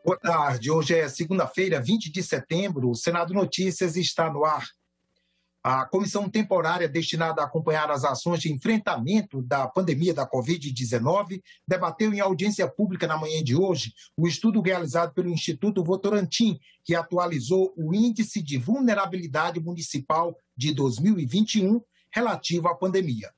Boa tarde, hoje é segunda-feira, 20 de setembro, o Senado Notícias está no ar. A comissão temporária destinada a acompanhar as ações de enfrentamento da pandemia da Covid-19 debateu em audiência pública na manhã de hoje o estudo realizado pelo Instituto Votorantim, que atualizou o Índice de Vulnerabilidade Municipal de 2021 relativo à pandemia.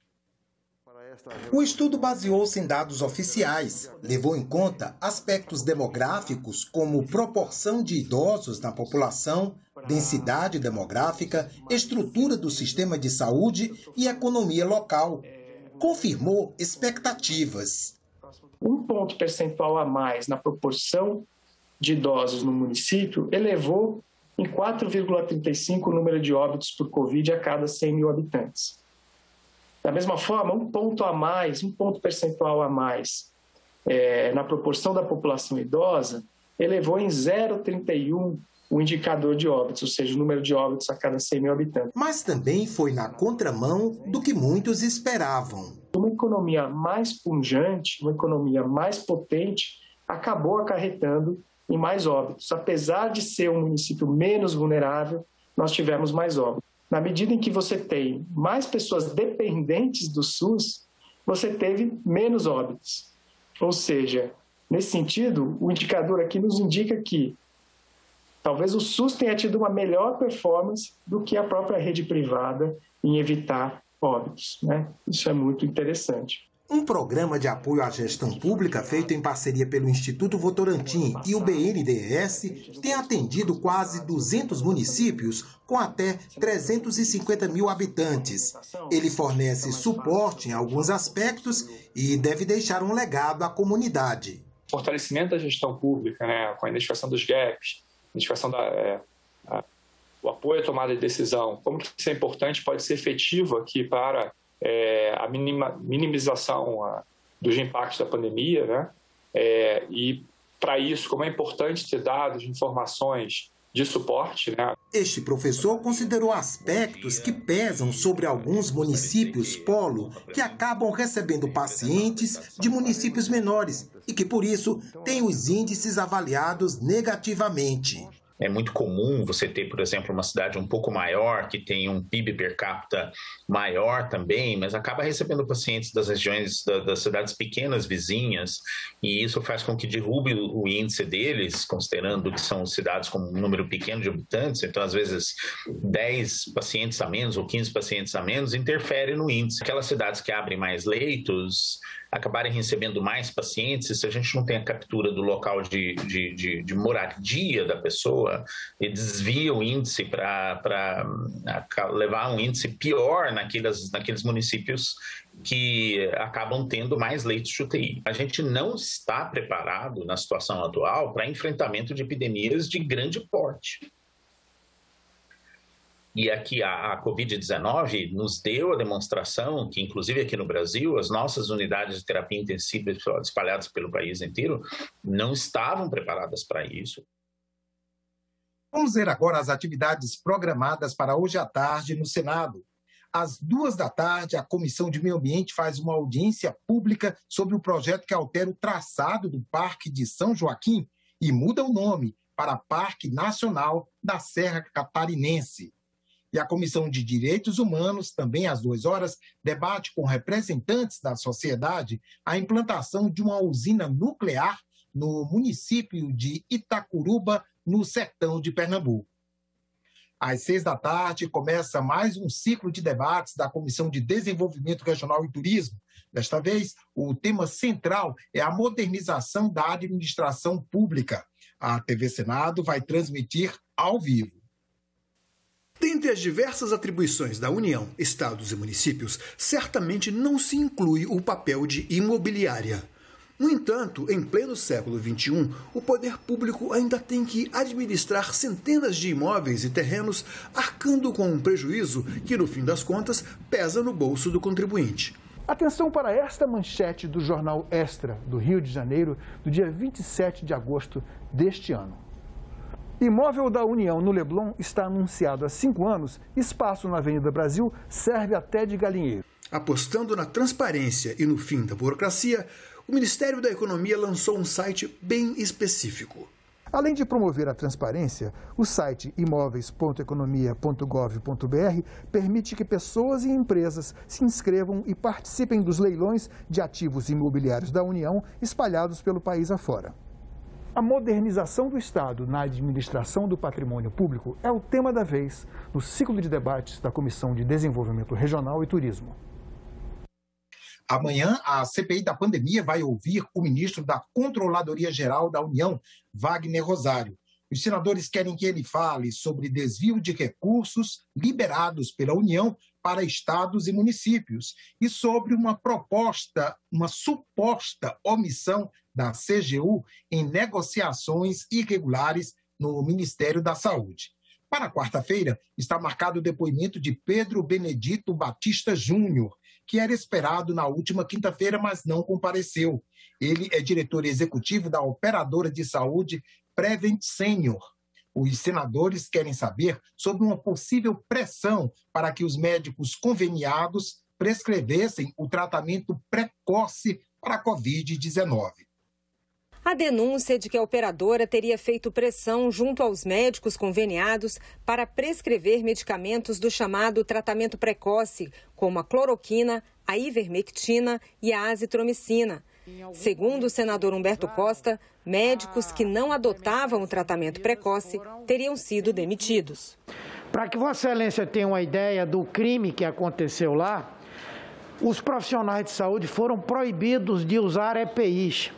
O estudo baseou-se em dados oficiais, levou em conta aspectos demográficos como proporção de idosos na população, densidade demográfica, estrutura do sistema de saúde e economia local. Confirmou expectativas. Um ponto percentual a mais na proporção de idosos no município elevou em 4,35 o número de óbitos por Covid a cada 100 mil habitantes. Da mesma forma, um ponto percentual a mais na proporção da população idosa elevou em 0,31 o indicador de óbitos, ou seja, o número de óbitos a cada 100 mil habitantes. Mas também foi na contramão do que muitos esperavam. Uma economia mais pujante, uma economia mais potente, acabou acarretando em mais óbitos. Apesar de ser um município menos vulnerável, nós tivemos mais óbitos. Na medida em que você tem mais pessoas dependentes do SUS, você teve menos óbitos. Ou seja, nesse sentido, o indicador aqui nos indica que talvez o SUS tenha tido uma melhor performance do que a própria rede privada em evitar óbitos, né? Isso é muito interessante. Um programa de apoio à gestão pública feito em parceria pelo Instituto Votorantim e o BNDES tem atendido quase 200 municípios com até 350 mil habitantes. Ele fornece suporte em alguns aspectos e deve deixar um legado à comunidade. Fortalecimento da gestão pública, né, com a identificação dos gaps, identificação o apoio à tomada de decisão, como que isso é importante, pode ser efetivo aqui para a minimização dos impactos da pandemia, né? E para isso, como é importante ter dados, informações de suporte, né? Este professor considerou aspectos que pesam sobre alguns municípios polo que acabam recebendo pacientes de municípios menores e que, por isso, têm os índices avaliados negativamente. É muito comum você ter, por exemplo, uma cidade um pouco maior, que tem um PIB per capita maior também, mas acaba recebendo pacientes das regiões, das cidades pequenas vizinhas, e isso faz com que derrube o índice deles, considerando que são cidades com um número pequeno de habitantes, então às vezes 10 pacientes a menos ou 15 pacientes a menos interfere no índice. Aquelas cidades que abrem mais leitos acabarem recebendo mais pacientes, se a gente não tem a captura do local de moradia da pessoa, e desvia o índice para levar a um índice pior naqueles municípios que acabam tendo mais leitos de UTI. A gente não está preparado, na situação atual, para enfrentamento de epidemias de grande porte. E aqui a Covid-19 nos deu a demonstração que, inclusive aqui no Brasil, as nossas unidades de terapia intensiva espalhadas pelo país inteiro não estavam preparadas para isso. Vamos ver agora as atividades programadas para hoje à tarde no Senado. Às 14h, a Comissão de Meio Ambiente faz uma audiência pública sobre o projeto que altera o traçado do Parque de São Joaquim e muda o nome para Parque Nacional da Serra Catarinense. E a Comissão de Direitos Humanos, também às 14h, debate com representantes da sociedade a implantação de uma usina nuclear no município de Itacuruba, no sertão de Pernambuco. Às 18h, começa mais um ciclo de debates da Comissão de Desenvolvimento Regional e Turismo. Desta vez, o tema central é a modernização da administração pública. A TV Senado vai transmitir ao vivo. Dentre as diversas atribuições da União, estados e municípios, certamente não se inclui o papel de imobiliária. No entanto, em pleno século XXI, o poder público ainda tem que administrar centenas de imóveis e terrenos, arcando com um prejuízo que, no fim das contas, pesa no bolso do contribuinte. Atenção para esta manchete do jornal Extra, do Rio de Janeiro, do dia 27 de agosto deste ano. Imóvel da União no Leblon está anunciado há 5 anos, espaço na Avenida Brasil serve até de galinheiro. Apostando na transparência e no fim da burocracia, o Ministério da Economia lançou um site bem específico. Além de promover a transparência, o site imóveis.economia.gov.br permite que pessoas e empresas se inscrevam e participem dos leilões de ativos imobiliários da União espalhados pelo país afora. A modernização do Estado na administração do patrimônio público é o tema da vez no ciclo de debates da Comissão de Desenvolvimento Regional e Turismo. Amanhã, a CPI da pandemia vai ouvir o ministro da Controladoria Geral da União, Wagner Rosário. Os senadores querem que ele fale sobre desvio de recursos liberados pela União para estados e municípios e sobre uma suposta omissão da CGU em negociações irregulares no Ministério da Saúde. Para quarta-feira, está marcado o depoimento de Pedro Benedito Batista Júnior, que era esperado na última quinta-feira, mas não compareceu. Ele é diretor executivo da operadora de saúde Prevent Senior. Os senadores querem saber sobre uma possível pressão para que os médicos conveniados prescrevessem o tratamento precoce para a Covid-19. A denúncia de que a operadora teria feito pressão junto aos médicos conveniados para prescrever medicamentos do chamado tratamento precoce, como a cloroquina, a ivermectina e a azitromicina. Segundo o senador Humberto Costa, médicos que não adotavam o tratamento precoce teriam sido demitidos. Para que Vossa Excelência tenha uma ideia do crime que aconteceu lá, os profissionais de saúde foram proibidos de usar EPIs.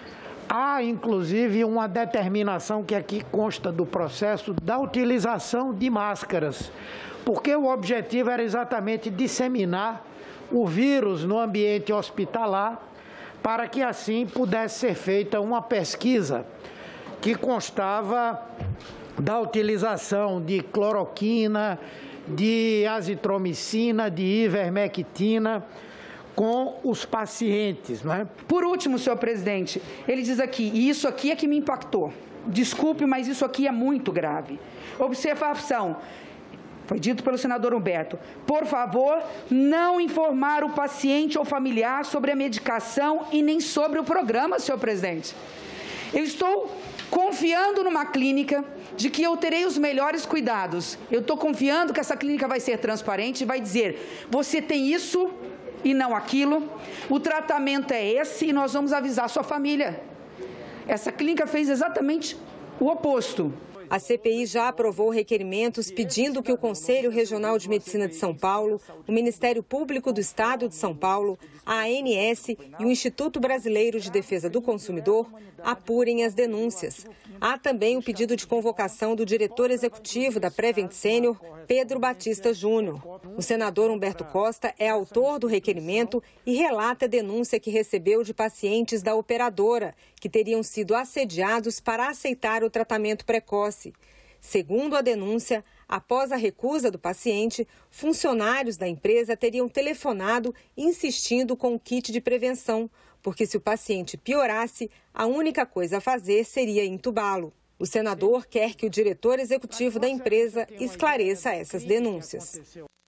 Há, inclusive, uma determinação que aqui consta do processo da utilização de máscaras, porque o objetivo era exatamente disseminar o vírus no ambiente hospitalar para que assim pudesse ser feita uma pesquisa que constava da utilização de cloroquina, de azitromicina, de ivermectina com os pacientes, não é? Por último, senhor presidente, ele diz aqui, e isso aqui é que me impactou. Desculpe, mas isso aqui é muito grave. Observação, foi dito pelo senador Humberto, por favor, não informar o paciente ou familiar sobre a medicação e nem sobre o programa, senhor presidente. Eu estou confiando numa clínica de que eu terei os melhores cuidados. Eu estou confiando que essa clínica vai ser transparente e vai dizer, você tem isso e não aquilo, o tratamento é esse e nós vamos avisar a sua família. Essa clínica fez exatamente o oposto. A CPI já aprovou requerimentos pedindo que o Conselho Regional de Medicina de São Paulo, o Ministério Público do Estado de São Paulo, a ANS e o Instituto Brasileiro de Defesa do Consumidor apurem as denúncias. Há também o pedido de convocação do diretor executivo da Prevent Senior, Pedro Batista Júnior. O senador Humberto Costa é autor do requerimento e relata a denúncia que recebeu de pacientes da operadora, que teriam sido assediados para aceitar o tratamento precoce. Segundo a denúncia, após a recusa do paciente, funcionários da empresa teriam telefonado insistindo com o kit de prevenção, porque se o paciente piorasse, a única coisa a fazer seria entubá-lo. O senador quer que o diretor executivo da empresa esclareça essas denúncias.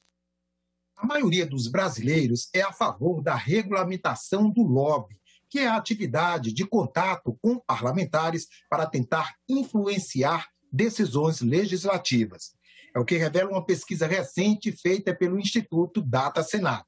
A maioria dos brasileiros é a favor da regulamentação do lobby, que é a atividade de contato com parlamentares para tentar influenciar decisões legislativas. É o que revela uma pesquisa recente feita pelo Instituto Data Senado.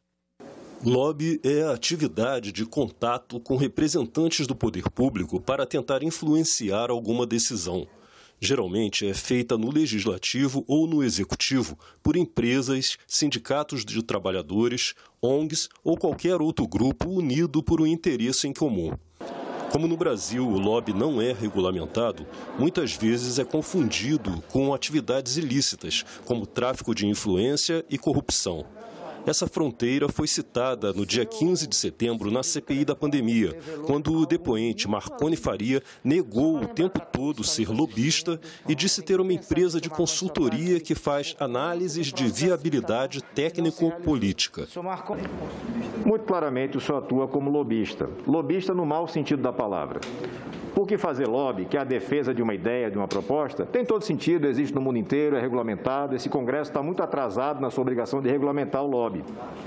Lobby é a atividade de contato com representantes do poder público para tentar influenciar alguma decisão. Geralmente é feita no legislativo ou no executivo por empresas, sindicatos de trabalhadores, ONGs ou qualquer outro grupo unido por um interesse em comum. Como no Brasil o lobby não é regulamentado, muitas vezes é confundido com atividades ilícitas, como tráfico de influência e corrupção. Essa fronteira foi citada no dia 15 de setembro na CPI da pandemia, quando o depoente Marconi Faria negou o tempo todo ser lobista e disse ter uma empresa de consultoria que faz análises de viabilidade técnico-política. Muito claramente o senhor atua como lobista. Lobista no mau sentido da palavra. Porque fazer lobby, que é a defesa de uma ideia, de uma proposta, tem todo sentido, existe no mundo inteiro, é regulamentado. Esse Congresso está muito atrasado na sua obrigação de regulamentar o lobby.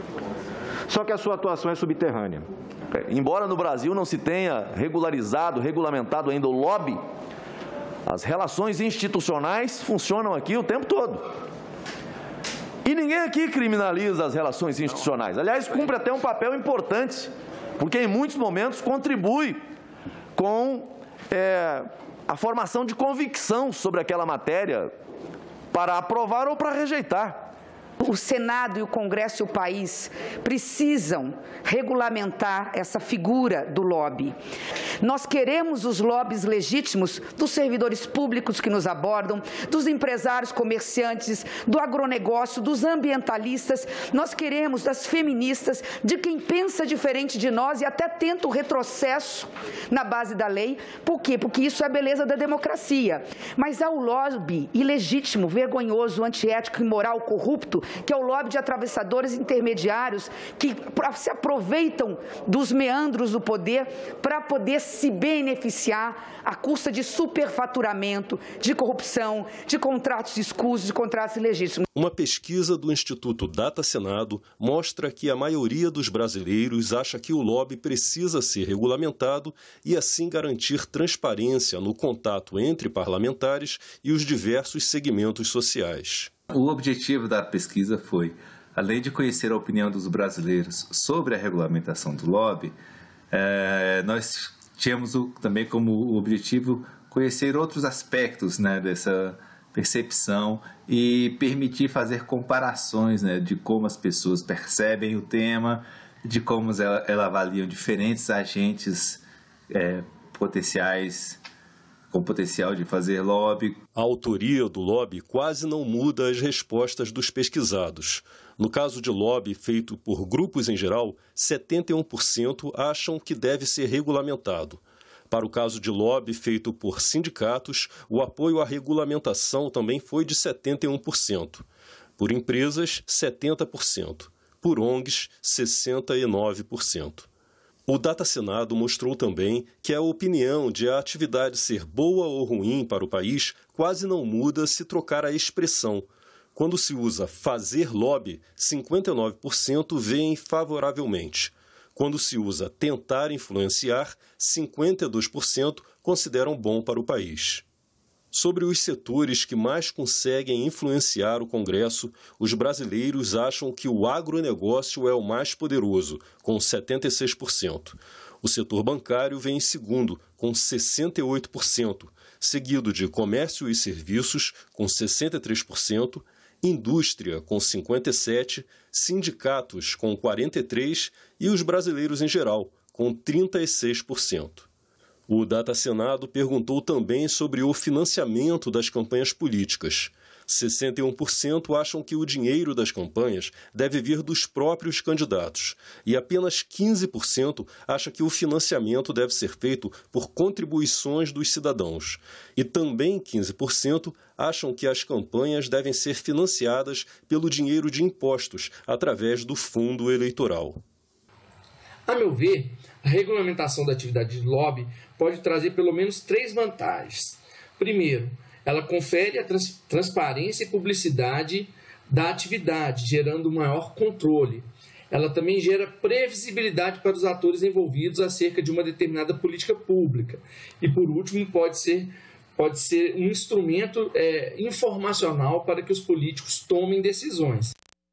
Só que a sua atuação é subterrânea. Embora no Brasil não se tenha regulamentado ainda o lobby, As relações institucionais funcionam aqui o tempo todo. E ninguém aqui criminaliza as relações institucionais. Aliás, cumpre até um papel importante, porque em muitos momentos contribui com a formação de convicção sobre aquela matéria para aprovar ou para rejeitar. O Senado e o Congresso e o país precisam regulamentar essa figura do lobby. Nós queremos os lobbies legítimos dos servidores públicos que nos abordam, dos empresários comerciantes, do agronegócio, dos ambientalistas. Nós queremos das feministas, de quem pensa diferente de nós e até tenta o retrocesso na base da lei. Por quê? Porque isso é a beleza da democracia. Mas há o lobby ilegítimo, vergonhoso, antiético, imoral, corrupto, que é o lobby de atravessadores intermediários que se aproveitam dos meandros do poder para poder se beneficiar à custa de superfaturamento, de corrupção, de contratos escusos, de contratos ilegítimos. Uma pesquisa do Instituto Data Senado mostra que a maioria dos brasileiros acha que o lobby precisa ser regulamentado e assim garantir transparência no contato entre parlamentares e os diversos segmentos sociais. O objetivo da pesquisa foi, além de conhecer a opinião dos brasileiros sobre a regulamentação do lobby, nós tínhamos também como objetivo conhecer outros aspectos, né, dessa percepção e permitir fazer comparações, né, de como as pessoas percebem o tema, de como elas avaliam diferentes agentes potenciais com potencial de fazer lobby. A autoria do lobby quase não muda as respostas dos pesquisados. No caso de lobby feito por grupos em geral, 71% acham que deve ser regulamentado. Para o caso de lobby feito por sindicatos, o apoio à regulamentação também foi de 71%. Por empresas, 70%. Por ONGs, 69%. O Data Senado mostrou também que a opinião de a atividade ser boa ou ruim para o país quase não muda se trocar a expressão. Quando se usa fazer lobby, 59% veem favoravelmente. Quando se usa tentar influenciar, 52% consideram bom para o país. Sobre os setores que mais conseguem influenciar o Congresso, os brasileiros acham que o agronegócio é o mais poderoso, com 76%. O setor bancário vem em segundo, com 68%, seguido de comércio e serviços, com 63%, indústria, com 57%, sindicatos, com 43% e os brasileiros em geral, com 36%. O Data Senado perguntou também sobre o financiamento das campanhas políticas. 61% acham que o dinheiro das campanhas deve vir dos próprios candidatos e apenas 15% acham que o financiamento deve ser feito por contribuições dos cidadãos. E também 15% acham que as campanhas devem ser financiadas pelo dinheiro de impostos, através do fundo eleitoral. A meu ver, a regulamentação da atividade de lobby pode trazer pelo menos 3 vantagens. Primeiro, ela confere a transparência e publicidade da atividade, gerando maior controle. Ela também gera previsibilidade para os atores envolvidos acerca de uma determinada política pública. E, por último, pode ser um instrumento informacional para que os políticos tomem decisões.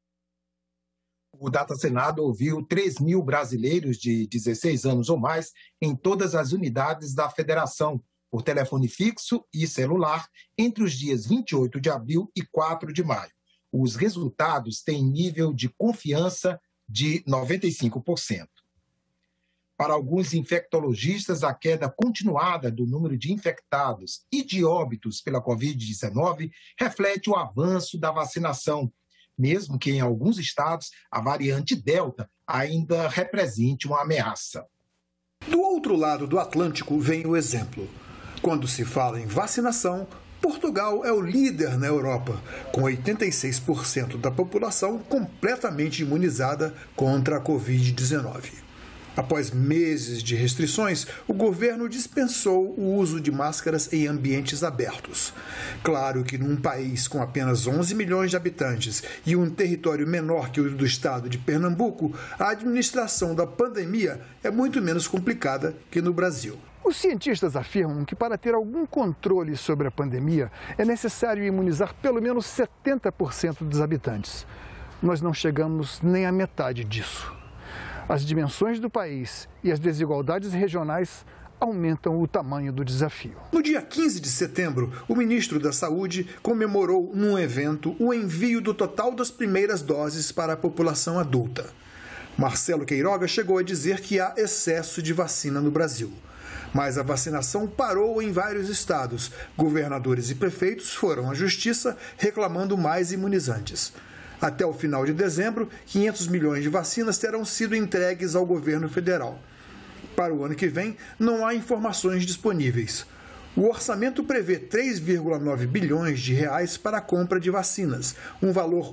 O Data Senado ouviu 3.000 brasileiros de 16 anos ou mais em todas as unidades da federação, por telefone fixo e celular, entre os dias 28 de abril e 4 de maio. Os resultados têm nível de confiança de 95%. Para alguns infectologistas, a queda continuada do número de infectados e de óbitos pela Covid-19 reflete o avanço da vacinação, mesmo que em alguns estados a variante Delta ainda represente uma ameaça. Do outro lado do Atlântico vem o exemplo. Quando se fala em vacinação, Portugal é o líder na Europa, com 86% da população completamente imunizada contra a Covid-19. Após meses de restrições, o governo dispensou o uso de máscaras em ambientes abertos. Claro que num país com apenas 11 milhões de habitantes e um território menor que o do estado de Pernambuco, a administração da pandemia é muito menos complicada que no Brasil. Os cientistas afirmam que para ter algum controle sobre a pandemia é necessário imunizar pelo menos 70% dos habitantes. Nós não chegamos nem à metade disso. As dimensões do país e as desigualdades regionais aumentam o tamanho do desafio. No dia 15 de setembro, o ministro da Saúde comemorou num evento o envio do total das primeiras doses para a população adulta. Marcelo Queiroga chegou a dizer que há excesso de vacina no Brasil. Mas a vacinação parou em vários estados. Governadores e prefeitos foram à justiça reclamando mais imunizantes. Até o final de dezembro, 500 milhões de vacinas terão sido entregues ao governo federal. Para o ano que vem, não há informações disponíveis. O orçamento prevê 3,9 bilhões de reais para a compra de vacinas, um valor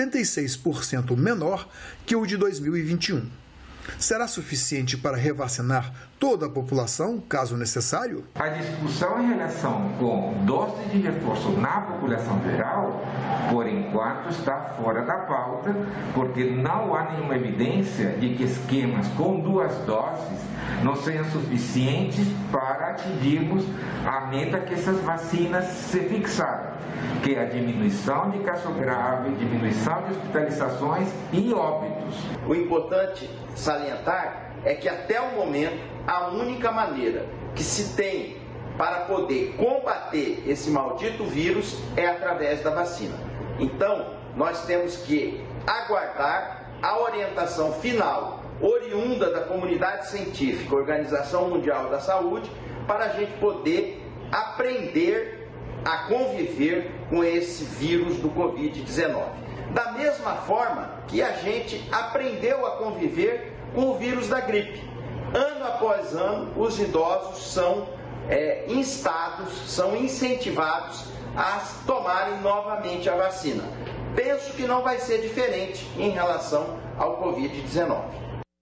86% menor que o de 2021. Será suficiente para revacinar toda a população, caso necessário? A discussão em relação com doses de reforço na população geral, por enquanto, está fora da pauta, porque não há nenhuma evidência de que esquemas com 2 doses não sejam suficientes para atingirmos a meta que essas vacinas se fixaram, que é a diminuição de caso grave, diminuição de hospitalizações e óbitos. O importante salientar é que até o momento a única maneira que se tem para poder combater esse maldito vírus é através da vacina. Então, nós temos que aguardar a orientação final, oriunda da comunidade científica, Organização Mundial da Saúde, para a gente poder aprender a conviver com esse vírus do Covid-19. Da mesma forma que a gente aprendeu a conviver com o vírus da gripe. Ano após ano, os idosos são instados, são incentivados a tomarem novamente a vacina. Penso que não vai ser diferente em relação ao Covid-19.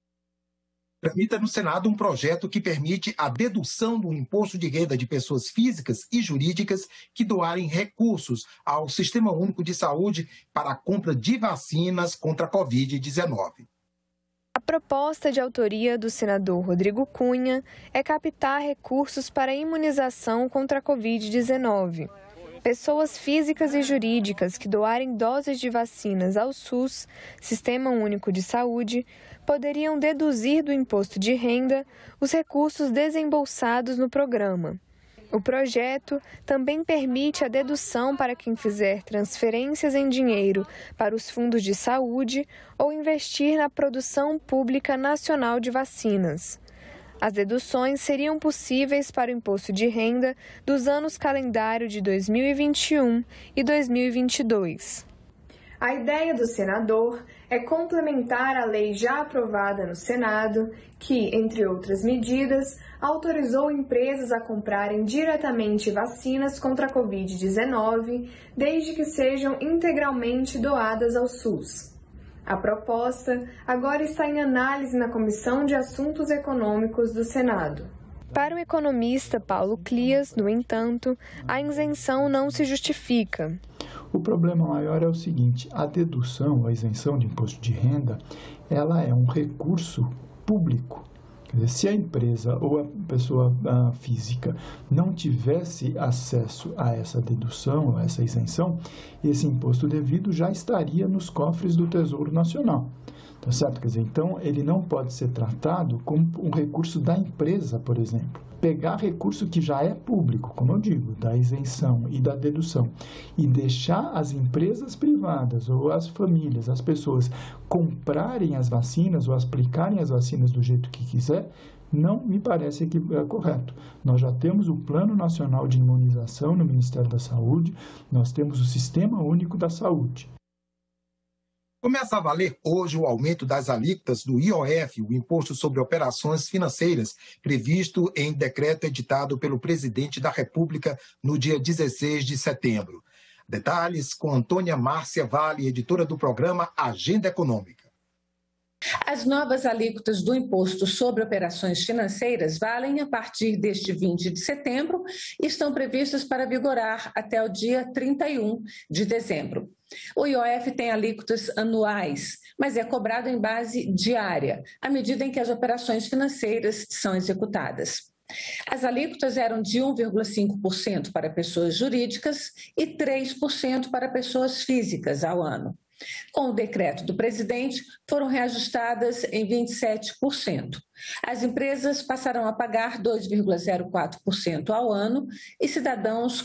Tramita no Senado um projeto que permite a dedução do imposto de renda de pessoas físicas e jurídicas que doarem recursos ao Sistema Único de Saúde para a compra de vacinas contra a Covid-19. A proposta de autoria do senador Rodrigo Cunha é captar recursos para a imunização contra a Covid-19. Pessoas físicas e jurídicas que doarem doses de vacinas ao SUS, Sistema Único de Saúde, poderiam deduzir do imposto de renda os recursos desembolsados no programa. O projeto também permite a dedução para quem fizer transferências em dinheiro para os fundos de saúde ou investir na produção pública nacional de vacinas. As deduções seriam possíveis para o imposto de renda dos anos calendário de 2021 e 2022. A ideia do senador é complementar a lei já aprovada no Senado, que, entre outras medidas, autorizou empresas a comprarem diretamente vacinas contra a Covid-19, desde que sejam integralmente doadas ao SUS. A proposta agora está em análise na Comissão de Assuntos Econômicos do Senado. Para o economista Paulo Clias, no entanto, a isenção não se justifica. O problema maior é o seguinte: a dedução, a isenção de imposto de renda, ela é um recurso público. Quer dizer, se a empresa ou a pessoa física não tivesse acesso a essa dedução, a essa isenção, esse imposto devido já estaria nos cofres do Tesouro Nacional. Tá certo? Quer dizer, então, ele não pode ser tratado como um recurso da empresa, por exemplo. Pegar recurso que já é público, como eu digo, da isenção e da dedução, e deixar as empresas privadas ou as famílias, as pessoas, comprarem as vacinas ou aplicarem as vacinas do jeito que quiser, não me parece que é correto. Nós já temos o Plano Nacional de Imunização no Ministério da Saúde, nós temos o Sistema Único da Saúde. Começa a valer hoje o aumento das alíquotas do IOF, o Imposto sobre Operações Financeiras, previsto em decreto editado pelo presidente da República no dia 16 de setembro. Detalhes com Antônia Márcia Vale, editora do programa Agenda Econômica. As novas alíquotas do Imposto sobre Operações Financeiras valem a partir deste 20 de setembro e estão previstas para vigorar até o dia 31 de dezembro. O IOF tem alíquotas anuais, mas é cobrado em base diária, à medida em que as operações financeiras são executadas. As alíquotas eram de 1,5% para pessoas jurídicas e 3% para pessoas físicas ao ano. Com o decreto do presidente, foram reajustadas em 27%. As empresas passarão a pagar 2,04% ao ano e cidadãos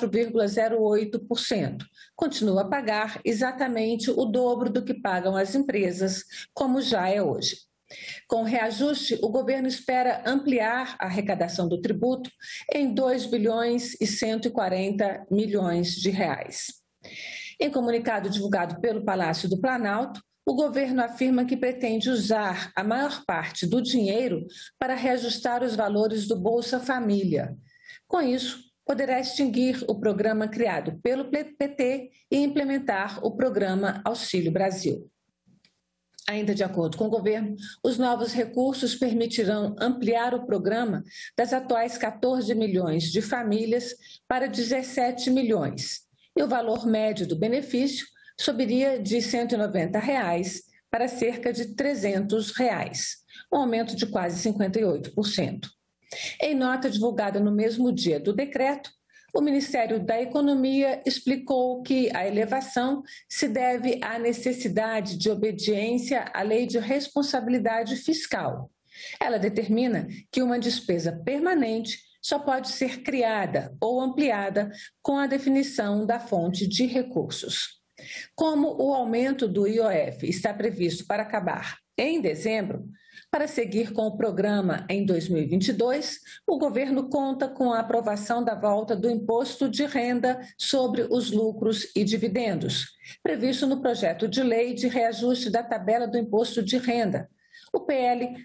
4,08%. Continua a pagar exatamente o dobro do que pagam as empresas, como já é hoje. Com o reajuste, o governo espera ampliar a arrecadação do tributo em 2 bilhões e 140 milhões de reais. Em comunicado divulgado pelo Palácio do Planalto, o governo afirma que pretende usar a maior parte do dinheiro para reajustar os valores do Bolsa Família. Com isso, poderá extinguir o programa criado pelo PT e implementar o programa Auxílio Brasil. Ainda de acordo com o governo, os novos recursos permitirão ampliar o programa das atuais 14 milhões de famílias para 17 milhões. E o valor médio do benefício subiria de R$ 190 para cerca de R$ 300, um aumento de quase 58%. Em nota divulgada no mesmo dia do decreto, o Ministério da Economia explicou que a elevação se deve à necessidade de obediência à Lei de Responsabilidade Fiscal. Ela determina que uma despesa permanente só pode ser criada ou ampliada com a definição da fonte de recursos. Como o aumento do IOF está previsto para acabar em dezembro, para seguir com o programa em 2022, o governo conta com a aprovação da volta do imposto de renda sobre os lucros e dividendos, previsto no projeto de lei de reajuste da tabela do imposto de renda, o PL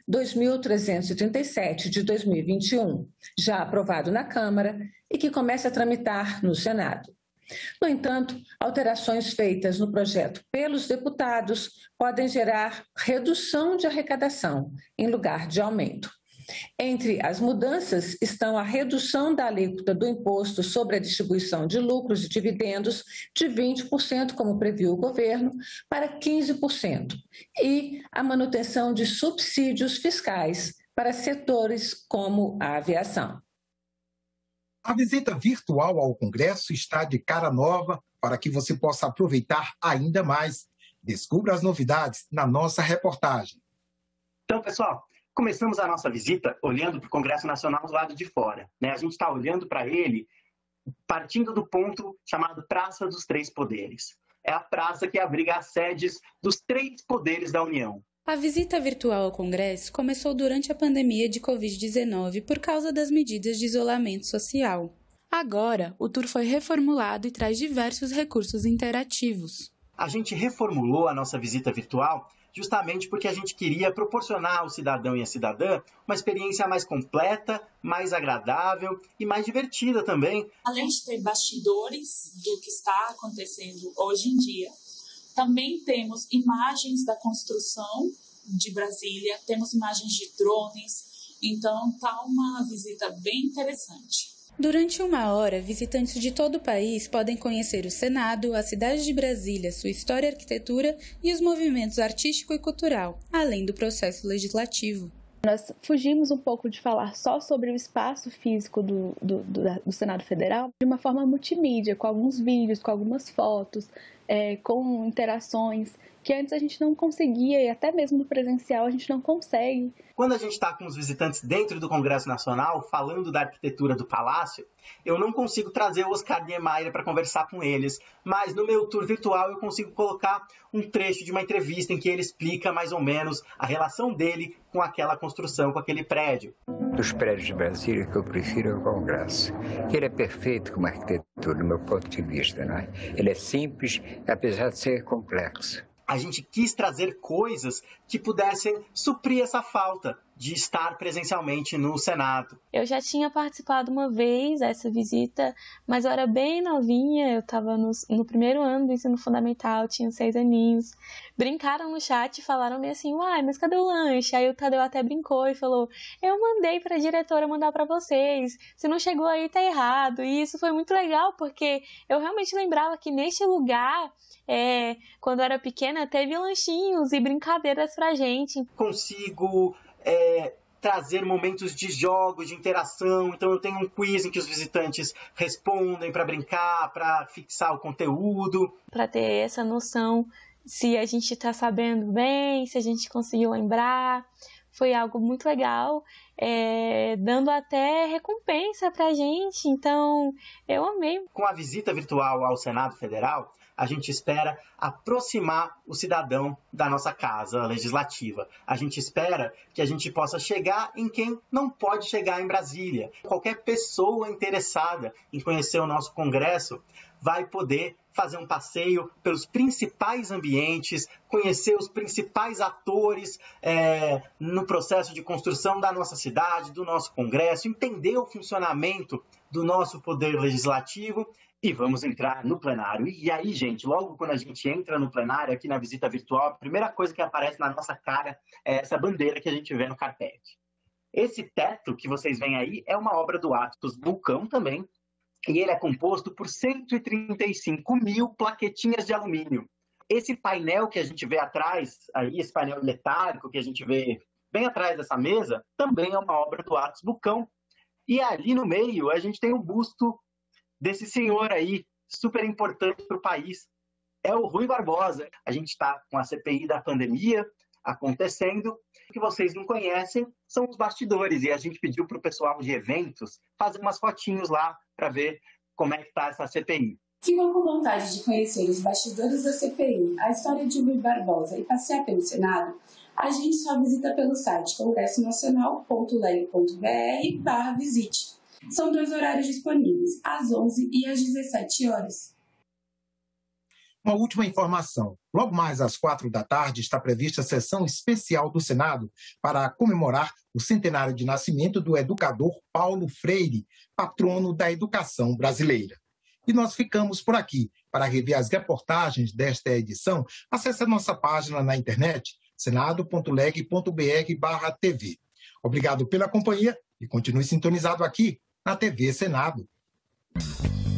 2337 de 2021, já aprovado na Câmara e que começa a tramitar no Senado. No entanto, alterações feitas no projeto pelos deputados podem gerar redução de arrecadação, em lugar de aumento. Entre as mudanças estão a redução da alíquota do imposto sobre a distribuição de lucros e dividendos de 20%, como previu o governo, para 15%, e a manutenção de subsídios fiscais para setores como a aviação. A visita virtual ao Congresso está de cara nova para que você possa aproveitar ainda mais. Descubra as novidades na nossa reportagem. Então, pessoal, começamos a nossa visita olhando para o Congresso Nacional do lado de fora, né? A gente está olhando para ele partindo do ponto chamado Praça dos Três Poderes. É a praça que abriga as sedes dos três poderes da União. A visita virtual ao Congresso começou durante a pandemia de Covid-19 por causa das medidas de isolamento social. Agora, o tour foi reformulado e traz diversos recursos interativos. A gente reformulou a nossa visita virtual justamente porque a gente queria proporcionar ao cidadão e à cidadã uma experiência mais completa, mais agradável e mais divertida também. Além de ter bastidores do que está acontecendo hoje em dia, também temos imagens da construção de Brasília, temos imagens de drones, então está uma visita bem interessante. Durante 1 hora, visitantes de todo o país podem conhecer o Senado, a cidade de Brasília, sua história e arquitetura e os movimentos artístico e cultural, além do processo legislativo. Nós fugimos um pouco de falar só sobre o espaço físico do Senado Federal de uma forma multimídia, com alguns vídeos, com algumas fotos, com interações que antes a gente não conseguia e até mesmo no presencial a gente não consegue. Quando a gente está com os visitantes dentro do Congresso Nacional, falando da arquitetura do Palácio, eu não consigo trazer o Oscar Niemeyer para conversar com eles, mas no meu tour virtual eu consigo colocar um trecho de uma entrevista em que ele explica mais ou menos a relação dele com aquela construção, com aquele prédio. Dos prédios de Brasília que eu prefiro é o Congresso. Ele é perfeito como arquitetura, do meu ponto de vista, né? Ele é simples, apesar de ser complexo. A gente quis trazer coisas que pudessem suprir essa falta de estar presencialmente no Senado. Eu já tinha participado uma vez dessa visita, mas eu era bem novinha, eu estava no primeiro ano do ensino fundamental, tinha 6 aninhos. Brincaram no chat e falaram-me assim, uai, mas cadê o lanche? Aí o Tadeu até brincou e falou, eu mandei para a diretora mandar para vocês, se não chegou aí tá errado. E isso foi muito legal, porque eu realmente lembrava que neste lugar, quando eu era pequena, teve lanchinhos e brincadeiras pra gente. Consigo trazer momentos de jogos, de interação. Então eu tenho um quiz em que os visitantes respondem para brincar, para fixar o conteúdo. Para ter essa noção se a gente está sabendo bem, se a gente conseguiu lembrar. Foi algo muito legal, dando até recompensa para a gente. Então eu amei. Com a visita virtual ao Senado Federal, a gente espera aproximar o cidadão da nossa casa legislativa. A gente espera que a gente possa chegar em quem não pode chegar em Brasília. Qualquer pessoa interessada em conhecer o nosso Congresso vai poder fazer um passeio pelos principais ambientes, conhecer os principais atores no processo de construção da nossa cidade, do nosso Congresso, entender o funcionamento do nosso poder legislativo. E vamos entrar no plenário. E aí, gente, logo quando a gente entra no plenário, aqui na visita virtual, a primeira coisa que aparece na nossa cara é essa bandeira que a gente vê no carpete. Esse teto que vocês veem aí é uma obra do Atos Vulcão também, e ele é composto por 135 mil plaquetinhas de alumínio. Esse painel que a gente vê atrás, aí, esse painel metálico que a gente vê bem atrás dessa mesa, também é uma obra do Atos Vulcão. E ali no meio a gente tem um busto desse senhor aí, super importante para o país, é o Rui Barbosa. A gente está com a CPI da pandemia acontecendo. O que vocês não conhecem são os bastidores, e a gente pediu para o pessoal de eventos fazer umas fotinhos lá para ver como é que está essa CPI. Ficam com vontade de conhecer os bastidores da CPI, a história de Rui Barbosa e passear pelo Senado? A gente só visita pelo site congressonacional.leg.br/visite. São 2 horários disponíveis, às 11 e às 17 horas. Uma última informação. Logo mais às 4 da tarde está prevista a sessão especial do Senado para comemorar o centenário de nascimento do educador Paulo Freire, patrono da educação brasileira. E nós ficamos por aqui. Para rever as reportagens desta edição, acesse a nossa página na internet, senado.leg.br/TV. Obrigado pela companhia e continue sintonizado aqui na TV Senado.